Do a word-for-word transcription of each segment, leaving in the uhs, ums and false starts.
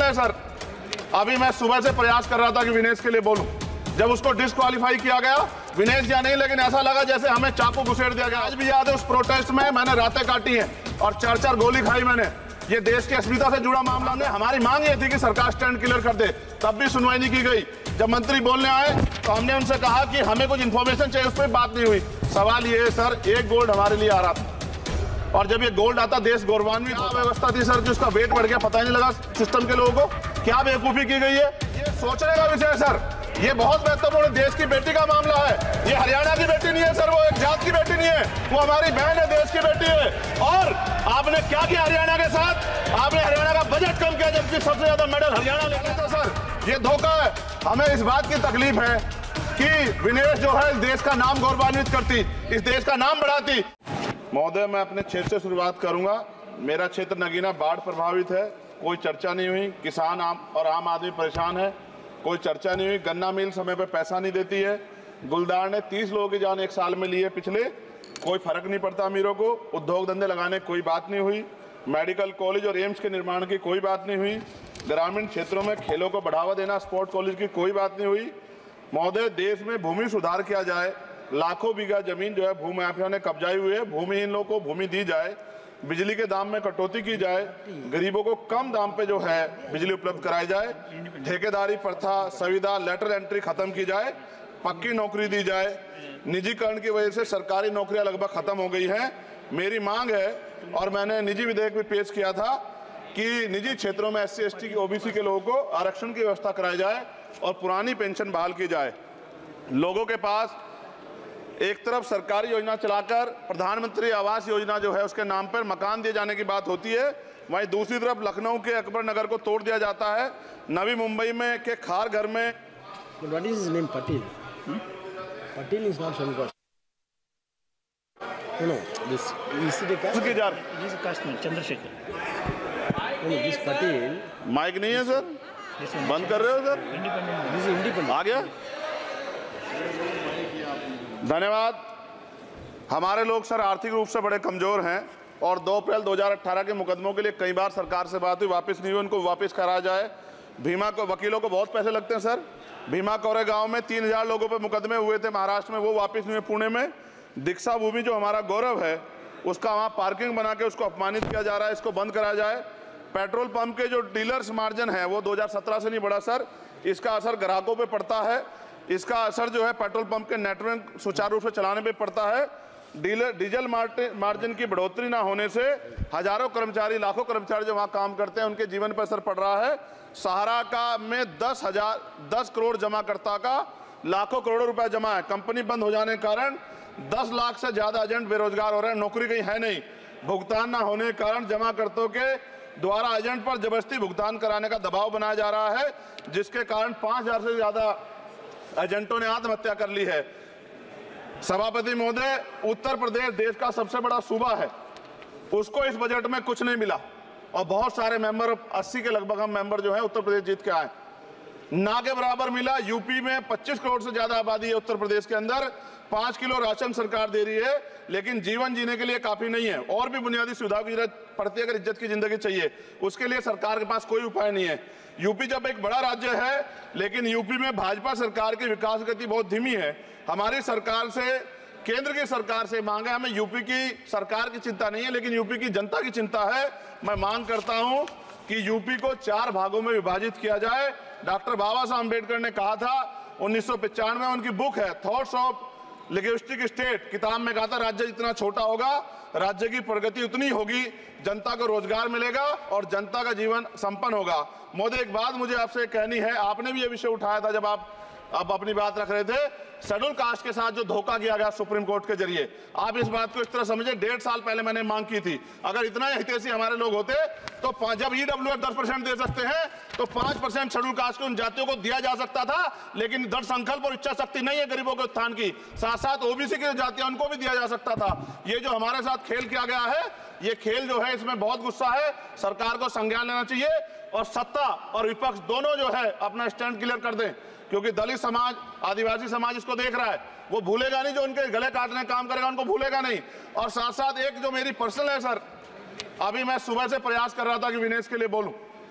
है सर, अभी मैं सुबह से प्रयास कर रहा था कि विनेश के लिए बोलूं। जब उसको डिस्क्वालीफाई किया गया, विनेश या नहीं, लेकिन ऐसा लगा जैसे हमें चाकू घुसेड़ दिया गया। आज भी याद है उस प्रोटेस्ट में मैंने रातें काटी हैं और चार चार गोली खाई मैंने। ये देश की अस्मिता से जुड़ा मामला है। हमारी मांग ये थी कि सरकार स्टैंड क्लियर कर दे, तब भी सुनवाई नहीं की गई। जब मंत्री बोलने आए तो हमने उनसे कहा कि हमें कुछ इंफॉर्मेशन चाहिए, उस पर बात नहीं हुई। सवाल ये है सर, एक गोल्ड हमारे लिए आ रहा था और जब ये गोल्ड आता देश गौरवान्वित। व्यवस्था थी सर कि उसका वेट बढ़ गया, पता ही नहीं लगा सिस्टम के लोगों को। क्या बेवकूफी की गई है, ये सोचने का विषय है सर। ये बहुत महत्वपूर्ण, देश की बेटी का मामला है। ये हरियाणा की बेटी नहीं है सर, वो एक जात की बेटी नहीं है, वो हमारी बहन है, देश की बेटी है। और आपने क्या किया हरियाणा के साथ? आपने हरियाणा का बजट कम किया, जबकि सबसे ज्यादा मेडल हरियाणा लेता था सर। ये धोखा है। हमें इस बात की तकलीफ है कि विनेश जो है इस देश का नाम गौरवान्वित करती, इस देश का नाम बढ़ाती। महोदय, मैं अपने क्षेत्र से शुरुआत करूंगा। मेरा क्षेत्र नगीना बाढ़ प्रभावित है, कोई चर्चा नहीं हुई। किसान आम और आम आदमी परेशान है, कोई चर्चा नहीं हुई। गन्ना मिल समय पर पैसा नहीं देती है। गुलदार ने तीस लोगों की जान एक साल में ली है पिछले, कोई फर्क नहीं पड़ता अमीरों को। उद्योग धंधे लगाने कोई बात नहीं हुई। मेडिकल कॉलेज और एम्स के निर्माण की कोई बात नहीं हुई। ग्रामीण क्षेत्रों में खेलों को बढ़ावा देना, स्पोर्ट कॉलेज की कोई बात नहीं हुई। महोदय, देश में भूमि सुधार किया जाए, लाखों बीघा जमीन जो है भूमाफिया ने कब्जाई हुई है, भूमिहीन लोगों को भूमि दी जाए, बिजली के दाम में कटौती की जाए, गरीबों को कम दाम पे जो है बिजली उपलब्ध कराई जाए, ठेकेदारी प्रथा, संविदा, लेटर एंट्री खत्म की जाए, पक्की नौकरी दी जाए। निजीकरण की वजह से सरकारी नौकरियां लगभग खत्म हो गई हैं। मेरी मांग है, और मैंने निजी विधेयक भी पेश किया था, कि निजी क्षेत्रों में S C S T OBC के लोगों को आरक्षण की व्यवस्था कराई जाए और पुरानी पेंशन बहाल की जाए। लोगों के पास एक तरफ सरकारी योजना चलाकर प्रधानमंत्री आवास योजना जो है उसके नाम पर मकान दिए जाने की बात होती है, वहीं दूसरी तरफ लखनऊ के अकबर नगर को तोड़ दिया जाता है। नवी मुंबई में के खार घर में What is his name? Patil. Hmm? Patil is not from caste. No, no. This is the caste. उसकी जार This is Kashmir, Chandrasekhar. No, no. This Patil. Mic नहीं है सर, This one, बंद कर रहे हो सर? independent. This is independent. आ गया, धन्यवाद। हमारे लोग सर आर्थिक रूप से बड़े कमजोर हैं और दो अप्रैल दो हज़ार अठारह के मुकदमों के लिए कई बार सरकार से बात हुई, वापस नहीं हुई। उनको वापस कराया जाए। भीमा को वकीलों को बहुत पैसे लगते हैं सर। भीमा कोरे गांव में तीन हजार लोगों पे मुकदमे हुए थे महाराष्ट्र में, वो वापस नहीं हुए। पुणे में दीक्षा भूमि जो हमारा गौरव है, उसका वहाँ पार्किंग बना के उसको अपमानित किया जा रहा है, इसको बंद कराया जाए। पेट्रोल पंप के जो डीलर्स मार्जिन है वो दो हज़ार सत्रह से नहीं बढ़ा सर, इसका असर ग्राहकों पे पड़ता है। इसका असर जो है पेट्रोल पंप के नेटवर्क सुचारू रूप से चलाने पे पड़ता है। डीलर डीजल मार्जिन की बढ़ोतरी ना होने से हजारों कर्मचारी, लाखों कर्मचारी जो वहाँ काम करते हैं उनके जीवन पर असर पड़ रहा है। सहारा का में दस हजार दस करोड़ जमाकर्ता का लाखों करोड़ों रुपए जमा है। कंपनी बंद हो जाने के कारण दस लाख से ज्यादा एजेंट बेरोजगार हो रहे हैं, नौकरी कहीं है नहीं। भुगतान ना होने के कारण जमाकर्ताओं के द्वारा एजेंट पर जबरदस्ती भुगतान कराने का दबाव बनाया जा रहा है, जिसके कारण पांच हजार से ज्यादा एजेंटों ने आत्महत्या कर ली है। सभापति महोदय, उत्तर प्रदेश देश का सबसे बड़ा सूबा है, उसको इस बजट में कुछ नहीं मिला और बहुत सारे मेंबर, अस्सी के लगभग हम मेंबर जो है उत्तर प्रदेश जीत के आए, ना के बराबर मिला। यूपी में पच्चीस करोड़ से ज्यादा आबादी है, उत्तर प्रदेश के अंदर पांच किलो राशन सरकार दे रही है, लेकिन जीवन जीने के लिए काफी नहीं है। और भी बुनियादी सुविधाओं की जरूरत पड़ती है अगर इज्जत की जिंदगी चाहिए, उसके लिए सरकार के पास कोई उपाय नहीं है। यूपी जब एक बड़ा राज्य है, लेकिन यूपी में भाजपा सरकार की विकास गति बहुत धीमी है। हमारी सरकार से, केंद्र की सरकार से मांग है, हमें यूपी की सरकार की चिंता नहीं है, लेकिन यूपी की जनता की चिंता है। मैं मांग करता हूं कि यूपी को चार भागों में विभाजित किया जाए। डॉक्टर बाबा साहब अम्बेडकर ने कहा था उन्नीस सौ पचानवे, उनकी बुक है थॉट्स ऑफ लिंग्विस्टिक स्टेट, किताब में कहा था राज्य जितना छोटा होगा राज्य की प्रगति उतनी होगी, जनता को रोजगार मिलेगा और जनता का जीवन संपन्न होगा। मोदी, एक बात मुझे आपसे कहनी है, आपने भी ये विषय उठाया था जब आप अब अपनी बात रख रहे थे, शेड्यूल कास्ट के साथ जो धोखा किया गया सुप्रीम कोर्ट के जरिए, आप इस बात को इस तरह समझे, डेढ़ साल पहले मैंने मांग की थी, अगर इतना हितैषी हमारे लोग होते तो जब ईडब्ल्यूएफ दस परसेंट दे सकते हैं तो पांच परसेंट शेड्यूल कास्ट के उन जातियों को दिया जा सकता था, लेकिन दृढ़ संकल्प और इच्छा शक्ति नहीं है गरीबों के उत्थान की। साथ साथ ओबीसी की जातियां उनको भी दिया जा सकता था। ये जो हमारे साथ खेल किया गया है, ये खेल जो है इसमें बहुत गुस्सा है, सरकार को संज्ञान लेना चाहिए और सत्ता और विपक्ष दोनों जो है अपना स्टैंड क्लियर कर दें, क्योंकि दलित समाज, आदिवासी समाज इसको देख रहा है, वो भूलेगा नहीं, जो उनके गले काटने काम करेगा उनको भूलेगा नहीं। और साथ साथ एक जो मेरी पर्सनल है सर, अभी मैं सुबह से प्रयास कर रहा था कि विनेश के लिए बोलूं,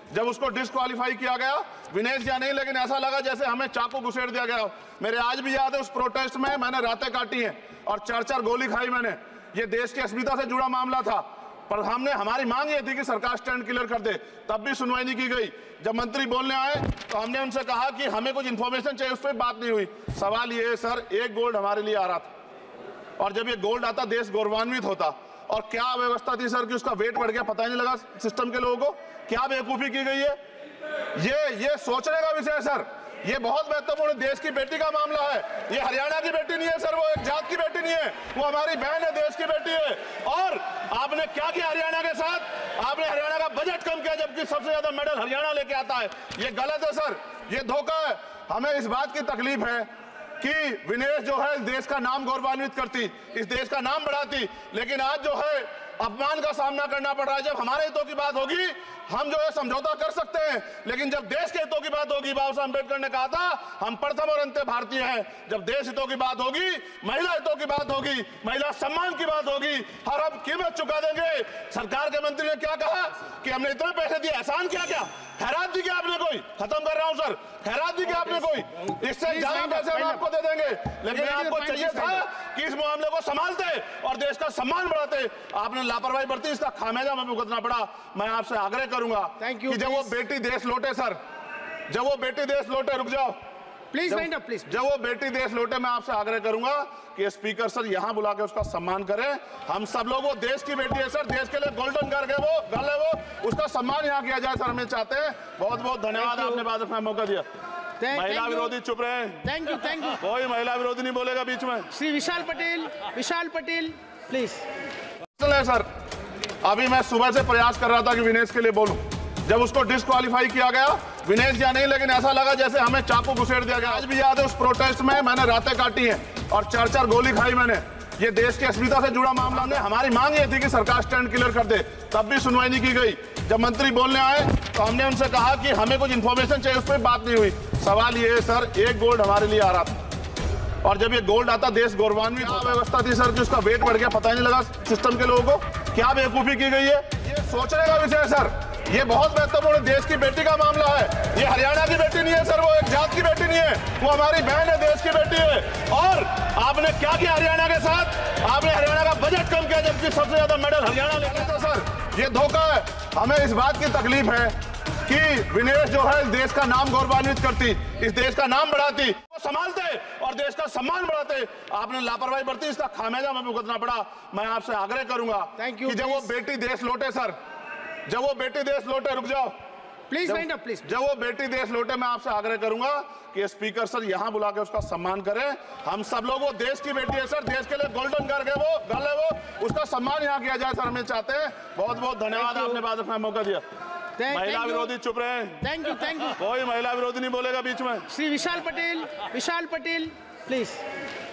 जब उसको डिस्क्वालीफाई किया गया, विनेश या नहीं, लेकिन ऐसा लगा जैसे हमें चाकू घुसेड़ दिया गया। मेरे आज भी याद है उस प्रोटेस्ट में मैंने रातें काटी हैं और चार चार गोली खाई मैंने। ये देश की अस्मिता से जुड़ा मामला था, पर हमने हमारी मांग ये थी कि सरकार स्टैंड क्लियर कर दे, तब भी सुनवाई नहीं की गई। जब मंत्री बोलने आए तो हमने उनसे कहा कि हमें कुछ इन्फॉर्मेशन चाहिए, उस पर बात नहीं हुई। सवाल ये है सर, एक गोल्ड हमारे लिए आ रहा था और जब ये गोल्ड आता देश गौरवान्वित होता। और क्या व्यवस्था थी सर कि उसका वेट बढ़ गया, पता ही नहीं लगा सिस्टम के लोगों को। क्या बेवकूफी की गई है, ये ये सोचने का विषय है सर। ये बहुत महत्वपूर्ण देश की बेटी का मामला है। ये हरियाणा की बेटी नहीं है सर, वो एक जात की बेटी नहीं है, वो हमारी बहन है, देश की बेटी है। और आपने क्या किया हरियाणा के साथ? आपने हरियाणा का बजट कम किया, जबकि सबसे ज्यादा मेडल हरियाणा लेके आता है। ये गलत है सर, ये धोखा है। हमें इस बात की तकलीफ है कि विनेश जो है इस देश का नाम गौरवान्वित करती, इस देश का नाम बढ़ाती, लेकिन आज जो है अपमान का सामना करना पड़ रहा है। जब हमारे हितों की बात होगी हम जो है समझौता कर सकते हैं, लेकिन जब देश के हितों की बात होगी, बाबा साहब अम्बेडकर ने कहा था हम प्रथम और अंत्य भारतीय हैं। जब देश हितों की बात होगी, महिला हितों की बात होगी, महिला सम्मान की बात होगी, हर हम कीमत चुका देंगे। सरकार के मंत्री ने क्या कहा कि हमने इतने पैसे दिए, एहसान क्या क्या खैरात दी क्या आपने? कोई खत्म कर रहा हूं सर, खैरात दी क्या आपने? कोई इससे ज्यादा पैसे हम आपको दे देंगे, लेकिन आपको चाहिए था कि इस मामले को संभालते और देश का सम्मान बढ़ाते। आपने लापरवाही बरती, इसका खामियाजा हमें भुगतना पड़ा। मैं आपसे आग्रह करूंगा कि जब वो बेटी देश लौटे सर, जब वो बेटी देश लौटे, रुक जाओ प्लीज वाइंड अप प्लीज। जब वो बेटी देश लौटे, मैं आपसे आग्रह करूंगा कि स्पीकर सर यहां बुला के उसका सम्मान करें। हम सब लोग, वो देश की बेटी है सर, देश के लिए गोल्डन कर गए वो गल है वो, उसका सम्मान यहां किया जाए सर, हमें चाहते हैं। बहुत बहुत धन्यवाद, आपने बात रखने का मौका दिया। महिला विरोधी चुप रहे। Thank you thank you. कोई महिला विरोधी नहीं बोलेगा बीच में। श्री विशाल पटेल, विशाल पटेल प्लीज। सर अभी मैं सुबह से प्रयास कर रहा था कि विनेश के लिए बोलूं। जब उसको डिस्क्वालीफाई किया गया, विनेश या नहीं, लेकिन ऐसा लगा जैसे हमें चाकू घुसेड़ दिया गया। आज भी याद है उस प्रोटेस्ट में मैंने रातें काटी हैं और चार चार गोली खाई मैंने। ये देश की अस्मिता से जुड़ा मामला है। हमारी मांग ये थी कि सरकार स्टैंड क्लियर कर दे, तब भी सुनवाई नहीं की गई। जब मंत्री बोलने आए तो हमने उनसे कहा कि हमें कुछ इन्फॉर्मेशन चाहिए, उस पर बात नहीं हुई। सवाल ये है सर, एक गोल्ड हमारे लिए आ रहा था और जब ये गोल्ड आता देश गौरवान्वित। व्यवस्था थी सर कि उसका वेट बढ़ गया, पता ही नहीं लगा सिस्टम के लोगों को। क्या बेवकूफी की गई है, ये सोचने का विषय है सर। ये बहुत महत्वपूर्ण देश की बेटी का मामला है। ये हरियाणा की बेटी नहीं है सर, वो एक जात की बेटी नहीं है, वो हमारी बहन है, देश की बेटी है। और आपने क्या किया हरियाणा के साथ? आपने हरियाणा का बजट कम किया, जबकि सबसे ज्यादा मेडल हरियाणा लेके आता है सर। ये धोखा है। हमें इस बात की तकलीफ है कि विनेश जो है इस देश का नाम गौरवान्वित करती, इस देश का नाम बढ़ाती, वो संभालते और देश का सम्मान बढ़ाते। आपने लापरवाही बरती, इसका खामियाजा हमें भुगतना पड़ा। मैं आपसे आग्रह करूंगा कि जब वो बेटी देश लौटे सर, जब वो बेटी देश लौटे, रुक जाओ प्लीज वाइंड अप प्लीज। जब वो बेटी देश लौटे, मैं आपसे आग्रह करूंगा कि स्पीकर सर यहां बुला के उसका सम्मान करें। हम सब लोग, वो देश की बेटी है सर, देश के लिए गोल्डन कर गए वो गल है वो, उसका सम्मान यहां किया जाए सर, हमें चाहते हैं। बहुत बहुत धन्यवाद, आपने बात रखने का मौका दिया। महिला विरोधी चुप रहे। Thank you thank you. कोई महिला विरोधी नहीं बोलेगा बीच में। श्री विशाल पटेल, विशाल पटेल प्लीज।